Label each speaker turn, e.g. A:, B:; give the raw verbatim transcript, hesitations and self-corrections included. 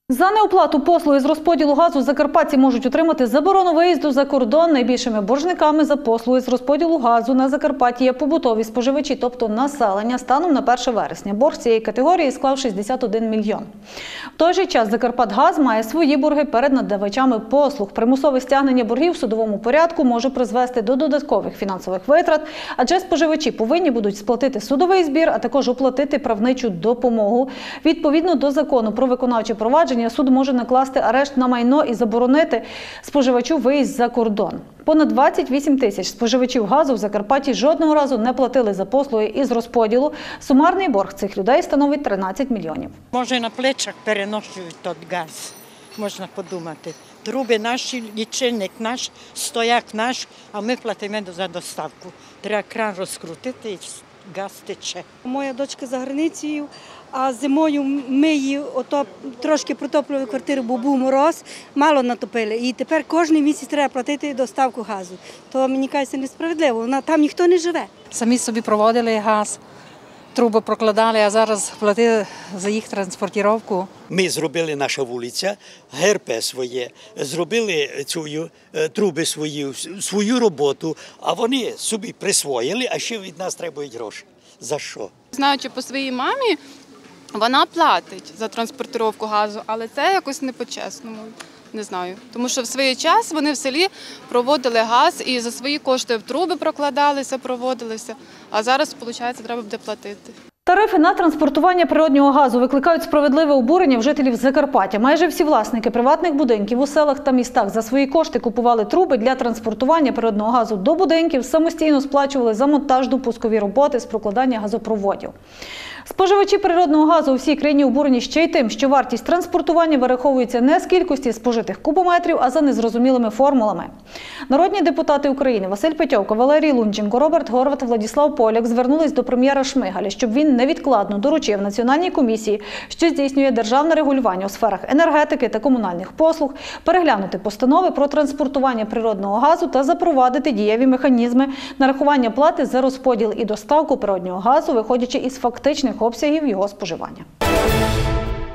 A: За неоплату послуги з розподілу газу закарпатці можуть отримати заборону виїзду за кордон. Найбільшими боржниками за послуги з розподілу газу на Закарпатті є побутові споживачі, тобто населення. Станом на перше вересня борг цієї категорії склав шістдесят один мільйон. В той же час Закарпатгаз має свої борги перед надавачами послуг. Примусове стягнення боргів в судовому порядку може призвести до додаткових фінансових витрат, адже споживачі повинні будуть сплатити судовий збір, а також оплатити правничу допомогу. Відповідно до закону про виконавче провадження, суд може накласти арешт на майно і заборонити споживачу виїзд за кордон. Понад двадцять вісім тисяч споживачів газу в Закарпатті жодного разу не платили за послуги із розподілу. Сумарний борг цих людей становить тринадцять мільйонів.
B: Може, на плечах переношують той газ, можна подумати. Труби наші, лічильник наш, стояк наш, а ми платимо за доставку. Треба кран розкрутити і газ тече.
C: Моя дочка за границею, а зимою ми її ото трошки протоплювали квартиру, бо був мороз, мало натопили. І тепер кожен місяць треба платити доставку газу. То, мені кажеться, несправедливо, там ніхто не живе.
D: Самі собі проводили газ, труби прокладали, а зараз платили за їх транспортування.
E: Ми зробили, наша вулиця, ГРП своє, зробили цю труби свою, свою роботу, а вони собі присвоїли, а ще від нас требують гроші. За що?
F: Знаючи по своїй мамі, вона платить за транспортировку газу, але це якось не по-чесному, не знаю. Тому що в свій час вони в селі проводили газ і за свої кошти в труби прокладалися, проводилися, а зараз, виходить, треба буде платити.
A: Тарифи на транспортування природнього газу викликають справедливе обурення в жителів Закарпаття. Майже всі власники приватних будинків у селах та містах за свої кошти купували труби для транспортування природного газу до будинків, самостійно сплачували за монтаж, допускові роботи з прокладання газопроводів. Споживачі природного газу у всій країні обурені ще й тим, що вартість транспортування вираховується не з кількості спожитих кубометрів, а за незрозумілими формулами. Народні депутати України Василь Петьовка, Валерій Лунченко, Роберт Горват, Владислав Поляк звернулись до прем'єра Шмигаля, щоб він невідкладно доручив Національній комісії, що здійснює державне регулювання у сферах енергетики та комунальних послуг, переглянути постанови про транспортування природного газу та запровадити дієві механізми нарахування плати за розподіл і доставку природного газу, виходячи із фактичних обсягів його споживання.